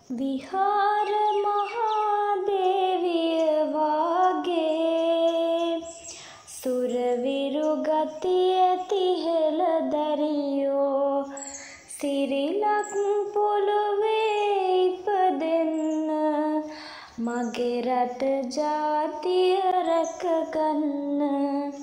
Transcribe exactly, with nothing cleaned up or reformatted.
විහාර මහාදේවිය වාගේ සුරවිරු ගති ඇති හෙළදරියෝ සිරිලක් පොළොවේ ඉපදෙන්න මගේ රට ජාතිය රැකගන්න